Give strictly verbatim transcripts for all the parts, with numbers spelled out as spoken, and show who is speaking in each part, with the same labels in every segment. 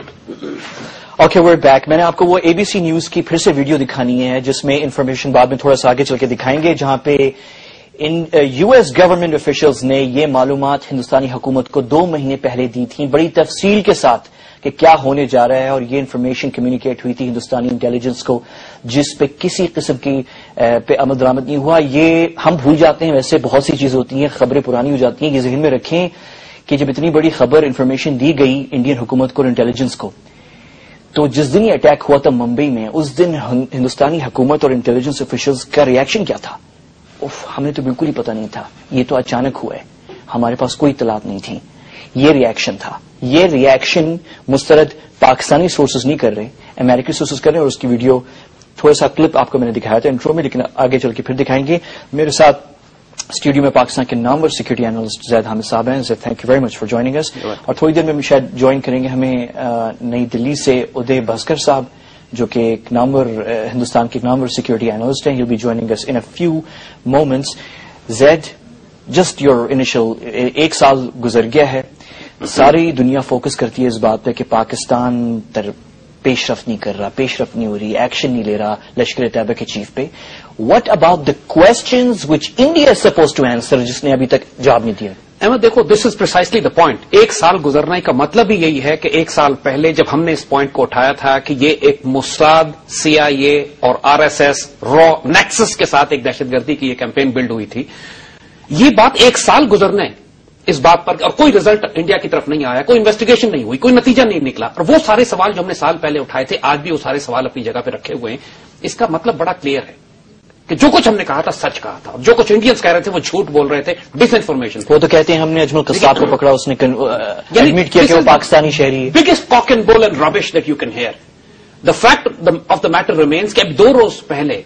Speaker 1: Okay we're back. میں نے آپ کو وہ اے بی سی نیوز کی پھر سے ویڈیو دکھانی ہے جس میں انفارمیشن بعد میں تھوڑا سا آگے چل کے دکھائیں گے، جہاں پہ ان یو ایس گورنمنٹ آفیشلز نے یہ معلومات ہندوستانی حکومت کو دو مہینے پہلے دی تھیں بڑی تفصیل کے ساتھ کہ کیا ہونے جا رہا ہے، اور یہ انفارمیشن کمیونیکیٹ ہوئی تھی ہندوستانی انٹیلیجنس کو جس پہ کسی قسم کی پہ عمل درآمد نہیں ہوا. یہ ہم بھول جاتے ہیں، ویسے بہت سی چیزیں ہوتی ہیں، خبریں پرانی ہو جاتی ہیں. یہ ذہن میں رکھیں کہ جب اتنی بڑی خبر انفارمیشن دی گئی انڈین حکومت کو اور انٹیلیجنس کو، تو جس دن یہ اٹیک ہوا تھا ممبئی میں، اس دن ہندوستانی حکومت اور انٹیلیجنس آفیشلز کا ریئیکشن کیا تھا؟ اوف، ہمیں تو بالکل ہی پتہ نہیں تھا، یہ تو اچانک ہوا ہے، ہمارے پاس کوئی اطلاعات نہیں تھی. یہ ریئیکشن تھا. یہ ریئیکشن مسترد پاکستانی سورسز نہیں کر رہے، امریکی سورسز کر رہے ہیں، اور اس کی ویڈیو تھوڑا سا کلپ آپ کو میں نے دکھایا تھا انٹرو میں، لیکن آگے چل کے پھر دکھائیں گے. میرے ساتھ اسٹوڈیو میں پاکستان کے نامور سیکورٹی اینالسٹ زید حامد صاحب ہیں. Zaid, thank you very much for joining us. اور تھوڑی دیر میں شاید جوائن کریں گے ہمیں نئی دلی سے ادے بھاسکر صاحب، جو کہ ایک نامور ہندوستان کے نامور سیکورٹی اینالسٹ ہیں. He will be joining us in a few moments. Zaid, just your initial, ایک سال گزر گیا ہے، ساری دنیا فوکس کرتی ہے اس بات پہ کہ پاکستان تر پیش رفت نہیں کر رہا، پیش رفت نہیں ہو رہی، ایکشن نہیں لے رہا لشکر طیبہ کے چیف پہ. What about the questions which India is supposed to answer, جس نے ابھی تک جواب نہیں دیا؟
Speaker 2: احمد دیکھو، دس از پرسائسلی دا پوائنٹ. ایک سال گزرنے کا مطلب ہی یہی ہے کہ ایک سال پہلے جب ہم نے اس پوائنٹ کو اٹھایا تھا کہ یہ ایک موساد، سی آئی اے اور آر ایس ایس را نیکسس کے ساتھ ایک دہشت گردی کی یہ کیمپین بلڈ ہوئی تھی، یہ بات ایک سال گزرنے اس بات پر، اور کوئی ریزلٹ انڈیا کی طرف نہیں آیا، کوئی انویسٹیگیشن نہیں ہوئی، کوئی نتیجہ نہیں نکلا. اور وہ سارے سوال جو ہم نے سال پہلے اٹھائے تھے، آج بھی وہ سارے سوال اپنی جگہ پہ رکھے ہوئے ہیں. اس کا مطلب بڑا کلیئر ہے کہ جو کچھ ہم نے کہا تھا سچ کہا تھا، جو کچھ انڈینز کہہ رہے تھے وہ جھوٹ بول رہے تھے، ڈس انفارمیشن.
Speaker 1: وہ تو کہتے ہیں ہم نے اجمل قصاب کو پکڑا، اس نے ایڈمٹ کیا کہ وہ پاکستانی شہری ہے.
Speaker 2: بگیسٹ کاک and bull and rubbish that you can hear. The fact of the matter remains کہ اب دو روز پہلے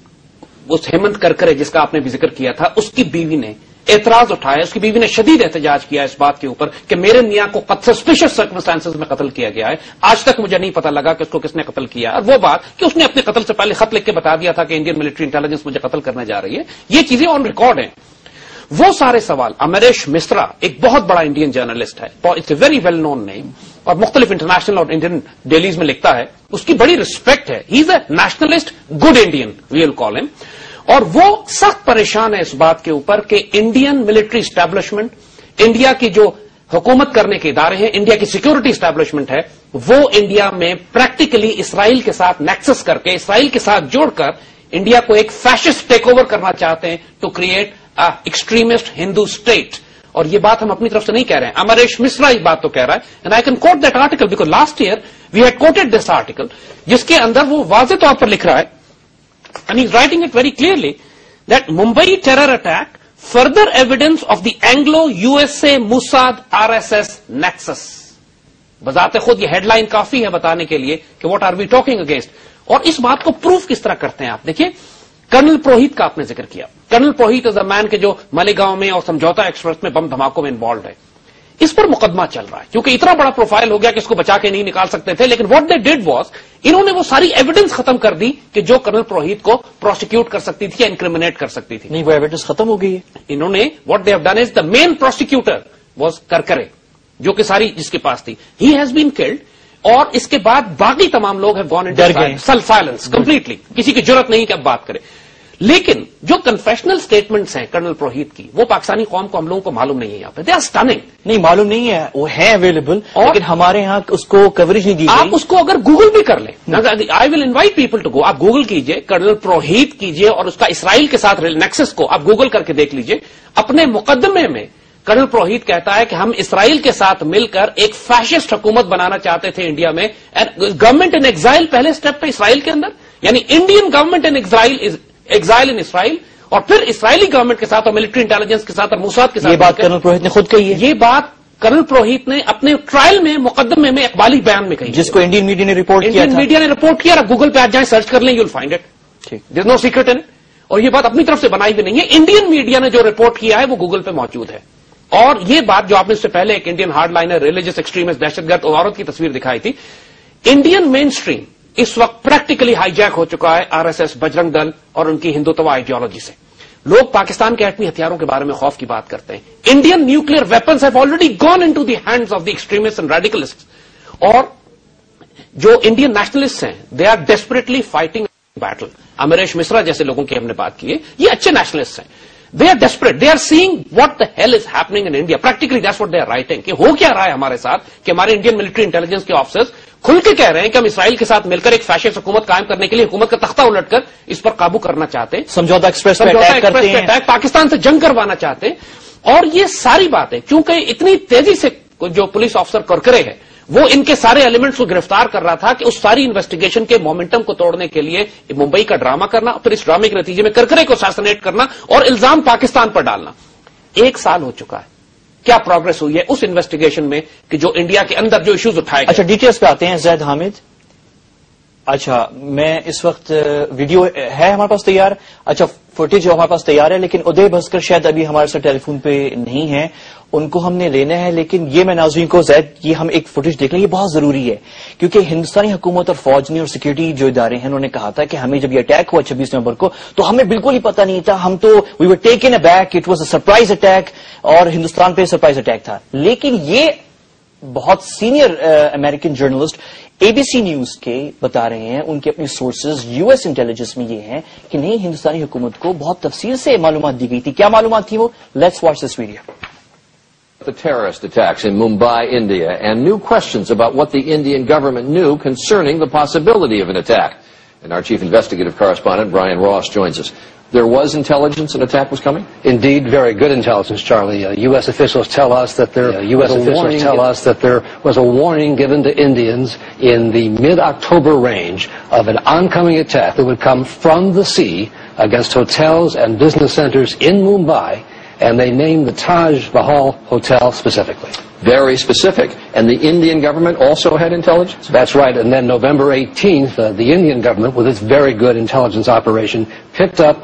Speaker 2: اس ہیمنت کرکرے جس کا آپ نے بھی ذکر کیا تھا، اس کی بیوی نے اعتراض اٹھایا. اس کی بیوی نے شدید احتجاج کیا اس بات کے اوپر کہ میرے میاں کو سسپیشس سرکمسٹانسز میں قتل کیا گیا ہے، آج تک مجھے نہیں پتا لگا کہ اس کو کس نے قتل کیا. اور وہ بات کہ اس نے اپنے قتل سے پہلے خط لکھ کے بتا دیا تھا کہ انڈین ملٹری انٹیلیجنس مجھے قتل کرنے جا رہی ہے. یہ چیزیں آن ریکارڈ ہیں. وہ سارے سوال، امریش مسرا ایک بہت بڑا انڈین جرنلسٹ ہے، it's a very well known name, اور مختلف انٹرنیشنل اور انڈین ڈیلیز میں لکھتا ہے. اس کی بڑی ریسپیکٹ ہے، he is a nationalist good Indian we will call him. اور وہ سخت پریشان ہے اس بات کے اوپر کہ انڈین ملٹری اسٹیبلشمنٹ، انڈیا کی جو حکومت کرنے کے ادارے ہیں، انڈیا کی سیکورٹی اسٹیبلشمنٹ ہے، وہ انڈیا میں پریکٹیکلی اسرائیل کے ساتھ نیکسس کر کے، اسرائیل کے ساتھ جوڑ کر انڈیا کو ایک فیشسٹ ٹیک اوور کرنا چاہتے ہیں to create extremist Hindu state. اور یہ بات ہم اپنی طرف سے نہیں کہہ رہے ہیں، امریش مسرا یہ بات تو کہہ رہا ہے. And I can quote that article because last year we had quoted this article, جس کے اندر وہ واضح طور پر لکھ رہا ہے، and he's writing it very clearly, that Mumbai terror attack further evidence of the Anglo-U S A Mossad R S S nexus. بذات خود یہ ہیڈ لائن کافی ہے بتانے کے لیے کہ what are we talking against. اور اس بات کو پروف کس طرح کرتے ہیں آپ دیکھیے. کرنل پروہیت کا آپ نے ذکر کیا. کرنل پروہیت از اے مین کے جو مالیگاؤں میں اور سمجھوتا ایکسپریس میں بم دھماکوں میں انوالوڈ ہے. اس پر مقدمہ چل رہا ہے کیونکہ اتنا بڑا پروفائل ہو گیا کہ اس کو بچا کے نہیں نکال سکتے تھے. لیکن واٹ دے ڈیڈ واز، انہوں نے وہ ساری ایویڈنس ختم کر دی کہ جو کرنل پروہیت کو پروسیکیوٹ کر سکتی تھی یا انکریمنیٹ کر سکتی تھی.
Speaker 1: نہیں، وہ ایویڈنس ختم ہو گئی ہے.
Speaker 2: انہوں نے what they have done is the main prosecutor was Karkare, جو کہ ساری جس کے پاس تھی، ہی ہیز بین کلڈ. اور اس کے بعد باقی تمام لوگ ہیں gone into self silence completely, کسی کی ضرورت نہیں کہ اب بات کرے. لیکن جو کنفیشنل سٹیٹمنٹس ہیں کرنل پروہیت کی، وہ پاکستانی قوم کو ہم لوگوں کو معلوم نہیں ہے. یہاں پہ دے آر اسٹننگ.
Speaker 1: نہیں معلوم نہیں ہے، وہ ہے اویلیبل، لیکن ہمارے ہاں اس کو کوریج نہیں دی گئی.
Speaker 2: آپ اس کو اگر گوگل بھی کر لیں، I will invite people to go, آپ گوگل کیجئے کرنل پروہیت کیجئے اور اس کا اسرائیل کے ساتھ نیکسس کو آپ گوگل کر کے دیکھ لیجئے. اپنے مقدمے میں کرنل پروہیت کہتا ہے کہ ہم اسرائیل کے ساتھ مل کر ایک فیشسٹ حکومت بنانا چاہتے تھے انڈیا میں. گورنمنٹ ان ایگزائل پہلے اسٹیپ پہ اسرائیل کے اندر، یعنی Indian government in exile exile in Israel, اور پھر اسرائیلی گورنمنٹ کے ساتھ اور ملٹری انٹیلیجنس کے ساتھ اور موساد کے ساتھ.
Speaker 1: یہ بات کرنل پروہیت نے خود کہی ہے.
Speaker 2: یہ بات کرنل پروہیت نے اپنے ٹرائل میں مقدمے میں اقبالی بیان میں کہی،
Speaker 1: جس کو انڈین میڈیا نے رپورٹ کیا.
Speaker 2: انڈین میڈیا نے رپورٹ کیا. گوگل پہ آج جائیں سرچ کر لیں، you will find it. There is no secret in. اور یہ بات اپنی طرف سے بنائی بھی نہیں ہے، انڈین میڈیا نے جو رپورٹ کیا ہے وہ گوگل پہ موجود ہے. اور یہ بات جو آپ نے اس سے پہلے ایک Indian hard liner, religious extremist, دہشت گرد عورت کی تصویر دکھائی تھی. انڈین مین اسٹریم اس وقت پریکٹیکلی ہائی جیک ہو چکا ہے آر ایس ایس، بجرنگ دل اور ان کی ہندوتوا آئیڈیالوجی سے. لوگ پاکستان کے ایٹمی ہتھیاروں کے بارے میں خوف کی بات کرتے ہیں. Indian nuclear weapons have already gone into the hands of the extremist and radicalist. اور جو انڈین نیشنلسٹ ہیں they are desperately fighting battle. Amresh Mishra جیسے لوگوں کی ہم نے بات کی ہے, یہ اچھے نیشنلسٹ ہیں. They are desperate, they are seeing what the hell is happening in India. Practically that's what they are writing, کہ ہو کیا رہا ہے ہمارے ساتھ, کہ ہمارے انڈین ملٹری انٹیلیجنس کے آفیسرز کھل کے کہہ رہے ہیں کہ ہم اسرائیل کے ساتھ مل کر ایک فیشسٹ حکومت قائم کرنے کے لیے حکومت کا تختہ الٹ کر اس پر قابو کرنا چاہتے ہیں.
Speaker 1: سمجھوتا ایکسپریس پہ اٹیک کرتے ہیں,
Speaker 2: اٹیک پاکستان سے جنگ کروانا چاہتے ہیں. اور یہ ساری باتیں چونکہ اتنی تیزی سے جو پولیس آفیسر کرکرے ہے وہ ان کے سارے ایلیمنٹس کو گرفتار کر رہا تھا کہ اس ساری انویسٹیگیشن کے مومنٹم کو توڑنے کے لیے ممبئی کا ڈرامہ کرنا, پھر اس ڈرامے کے نتیجے میں کرکرے کو اساسینیٹ کرنا اور الزام پاکستان پر ڈالنا. ایک سال ہو چکا ہے, کیا پروگرس ہوئی ہے اس انویسٹیگیشن میں کہ جو انڈیا کے اندر جو ایشوز اٹھائے گئے.
Speaker 1: اچھا ڈیٹیلز پہ آتے ہیں. زید حامد, اچھا میں اس وقت ویڈیو ہے ہمارے پاس تیار, اچھا فوٹیج ہمارے پاس تیار ہے, لیکن ادے بھسکر شاید ابھی ہمارے ساتھ ٹیلی فون پہ نہیں ہے, ان کو ہم نے لینا ہے. لیکن یہ میں ناظرین کو زید یہ ہم ایک فوٹیج دیکھ لیں, یہ بہت ضروری ہے کیونکہ ہندوستانی حکومت اور فوج نے اور سیکورٹی جو ادارے ہیں انہوں نے کہا تھا کہ ہمیں جب یہ اٹیک ہوا چھبیس نومبر کو تو ہمیں بالکل ہی پتہ نہیں تھا, ہم تو we were taken aback, it was a surprise attack, اور ہندوستان پہ سرپرائز اٹیک تھا. لیکن یہ بہت senior American journalist A B C news کے بتا رہے ہیں, ان کے اپنی سورسز یو ایس انٹیلیجنس میں یہ ہیں کہ نہیں, ہندوستانی حکومت کو بہت تفصیل سے معلومات دی گئی تھی. کیا معلومات تھی وہ؟ Let's watch this video.
Speaker 3: The terrorist attacks in Mumbai, India, and new questions about what the Indian government knew concerning the possibility of an attack. And our chief investigative correspondent, Brian Ross, joins us. There was intelligence an attack was coming?
Speaker 4: Indeed, very good intelligence, Charlie. Uh, U S officials tell us that there, uh, U S officials tell us that there was a warning given to Indians in the mid-October range of an oncoming attack that would come from the sea against hotels and business centers in Mumbai, and they named the Taj Mahal Hotel specifically.
Speaker 3: Very specific. And the Indian government also had intelligence?
Speaker 4: That's right. And then November eighteenth, uh, the Indian government, with its very good intelligence operation, picked up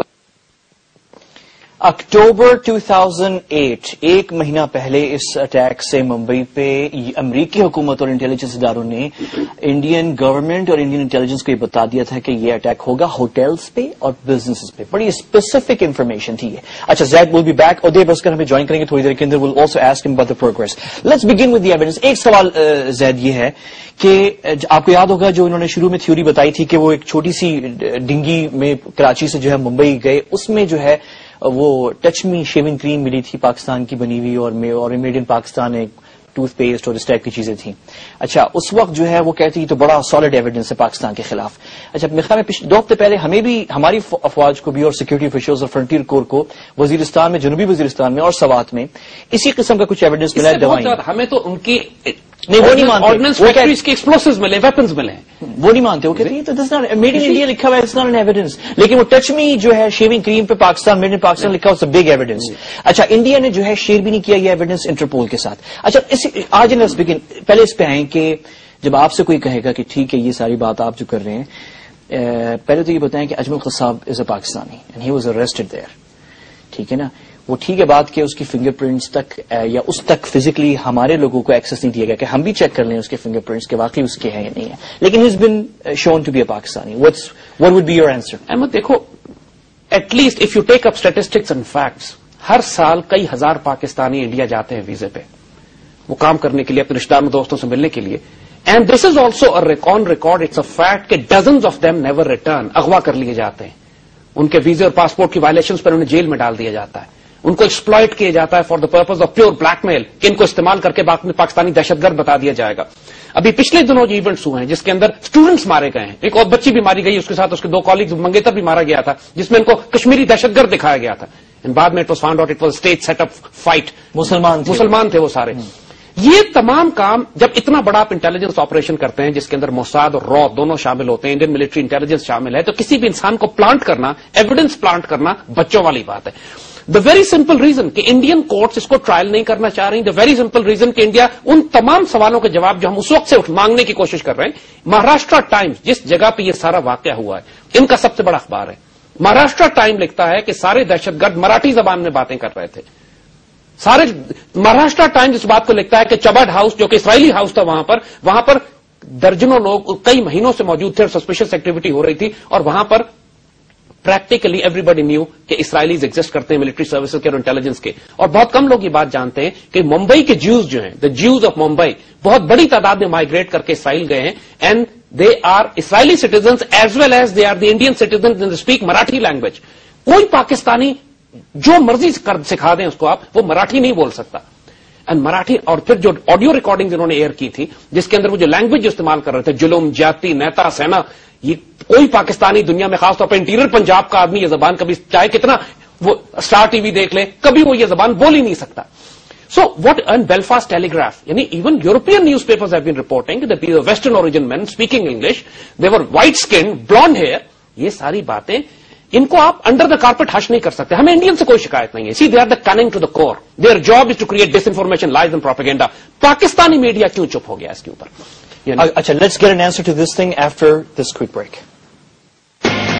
Speaker 1: اکتوبر دو ہزار آٹھ, ایک مہینہ پہلے اس attack سے ممبئی پہ امریکی حکومت اور انٹیلیجنس اداروں نے انڈین گورنمنٹ اور انڈین انٹیلیجنس کو یہ بتا دیا تھا کہ یہ اٹیک ہوگا ہوٹلز پہ اور بزنسز پہ. بڑی اسپیسیفک انفارمیشن تھی یہ. اچھا زید ول بی بیک, ادے بسکر ہمیں جوائن کریں گے تھوڑی دیر کے اندر. Will also ask him about the progress. Let's begin with the evidence. ایک سوال زید یہ ہے کہ آپ کو یاد ہوگا جو انہوں نے شروع میں تھیوری بتائی تھی کہ وہ ایک چھوٹی سی ڈنگی میں کراچی سے جو ہے ممبئی گئے, اس میں جو ہے وہ ٹچ می شیونگ کریم ملی تھی پاکستان کی بنی ہوئی, اور میڈ ان پاکستان ایک ٹوتھ پیسٹ اور اس ٹائپ کی چیزیں تھیں. اچھا اس وقت جو ہے وہ کہتی تو بڑا سالڈ ایویڈنس ہے پاکستان کے خلاف. اچھا میرے خیال میں دو ہفتے پہلے ہمیں بھی, ہماری افواج کو بھی اور سیکورٹی آفیشلز اور فرنٹیر کور کو وزیرستان میں, جنوبی وزیرستان میں اور سوات میں اسی قسم کا کچھ ایویڈنس ملا ہے. دوائیں
Speaker 2: ہمیں تو ان کی
Speaker 1: نہیں وہ نہیں مانتے,
Speaker 2: آرڈننس فیکٹریز کے ایکسپلوسیوز ملے, ویپنز ملے,
Speaker 1: وہ نہیں مانتے. وہ کہتے ہیں تو میڈ ان انڈیا لکھا ہوا ہے, اٹس ناٹ این ایویڈنس. لیکن وہ ٹچ می جو ہے شیونگ کریم پہ پاکستان, میڈ ان پاکستان لکھا ہوا, بگ ایویڈنس. اچھا انڈیا نے جو ہے شیئر بھی نہیں کیا یہ ایویڈنس انٹرپول کے ساتھ. اچھا آج لیٹس بگن, پہلے اس پہ آئیں کہ جب آپ سے کوئی کہے گا کہ ٹھیک ہے یہ ساری بات آپ جو کر رہے ہیں, پہلے تو یہ بتائیں کہ Ajmal Kasab is a Pakistani and he was arrested there, ٹھیک ہے نا. وہ ٹھیک ہے بات کہ اس کی فنگر پرنٹس تک یا اس تک فزیکلی ہمارے لوگوں کو ایکسس نہیں دیا گیا کہ ہم بھی چیک کر لیں اس کے فنگر پرنٹس کے واقعی اس کے ہیں یا نہیں ہے, لیکن he is been shown to be a Pakistani. What would be your answer?
Speaker 2: Ahmed دیکھو, at least if you take up statistics and facts, ہر سال کئی ہزار پاکستانی انڈیا جاتے ہیں ویزے پہ, وہ کام کرنے کے لیے, اپنے رشتے داروں دوستوں سے ملنے کے لیے. And this is also on record, it's a fact کہ dozens of them never return, اغوا کر لیے جاتے ہیں, ان کے ویزے اور پاسپورٹ کی وائلیشنز پر انہیں جیل میں ڈال دیا جاتا ہے, ان کو ایکسپلائٹ کیا جاتا ہے for the purpose of pure blackmail, کہ ان کو استعمال کر کے پاکستانی دہشت گرد بتا دیا جائے گا. ابھی پچھلے دنوں جو ایونٹس ہوئے ہیں جس کے اندر اسٹوڈنٹس مارے گئے ہیں, ایک اور بچی بھی ماری گئی, اس کے ساتھ اس کے دو کالیگز منگیتر بھی مارا گیا تھا, جس میں ان کو کشمیری دہشت گرد دکھایا گیا تھا. بعد میں it was found out it was stage set up fight,
Speaker 1: مسلمان
Speaker 2: مسلمان تھے وہ سارے. یہ تمام کام جب اتنا بڑا آپ انٹیلیجنس آپریشن کرتے ہیں جس کے اندر موساد اور را دونوں شامل ہوتے ہیں, انڈین ملٹری انٹیلیجنس شامل ہے, تو کسی بھی انسان کو پلانٹ کرنا, ایویڈنس پلانٹ کرنا بچوں والی بات ہے. دا ویری سمپل ریزن کہ انڈین کورٹس اس کو ٹرائل نہیں کرنا چاہ رہی, دا ویری سمپل ریزن کہ انڈیا ان تمام سوالوں کے جواب جو ہم اس وقت سے مانگنے کی کوشش کر رہے ہیں. مہاراشٹر ٹائمز جس جگہ پہ یہ سارا واقعہ ہوا ہے, ان کا سب سے بڑا اخبار ہے. مہاراشٹر ٹائم لکھتا ہے کہ سارے دہشت گرد مراٹھی زبان میں باتیں کر رہے تھے. سارے مہاراشٹر ٹائمز اس بات کو لکھتا ہے کہ چبڈ ہاؤس جو کہ اسرائیلی ہاؤس تھا, وہاں پر وہاں پر درجنوں لوگ کئی مہینوں سے موجود تھے اور سسپیشس ایکٹیویٹی ہو رہی تھی, اور وہاں پر پریکٹیکلی ایوری بڈی نیو کہ اسرائیلیز ایگزسٹ کرتے ہیں ملٹری سروسز کے اور انٹیلیجنس کے. اور بہت کم لوگ یہ بات جانتے ہیں کہ ممبئی کے جیوز جو ہیں, دا جیوز آف ممبئی, بہت بڑی تعداد میں مائگریٹ کر کے اسرائیل گئے ہیں, and they are Israeli citizens as well as they are the Indian citizens in speak Marathi language. کوئی پاکستانی جو مرضی کر سکھا دیں اس کو آپ، وہ مراٹھی نہیں بول سکتا. اینڈ مراٹھی، اور پھر جو آڈیو ریکارڈنگ انہوں نے ایئر کی تھی جس کے اندر وہ جو لینگویج استعمال کر رہے تھے، جلم، جاتی، نیتا، سینا، یہ کوئی پاکستانی دنیا میں خاص طور پہ انٹیریئر پنجاب کا آدمی یہ زبان کبھی چاہے کتنا وہ اسٹار ٹی وی دیکھ لے، کبھی وہ یہ زبان بول ہی نہیں سکتا. So what and Belfast Telegraph, یعنی even European newspapers have been reporting that these western origin men speaking English, they were white skin, blonde hair. یہ ساری باتیں ان کو آپ انڈر دا کارپیٹ ہش نہیں کر سکتے. ہمیں انڈین سے کوئی شکایت نہیں ہے. See they are the cunning to the core. Their job is to create disinformation, lies and propaganda. Pakistani media کیوں چپ ہو گیا اس کے اوپر؟
Speaker 1: اچھا، let's get an answer to this thing after this quick break.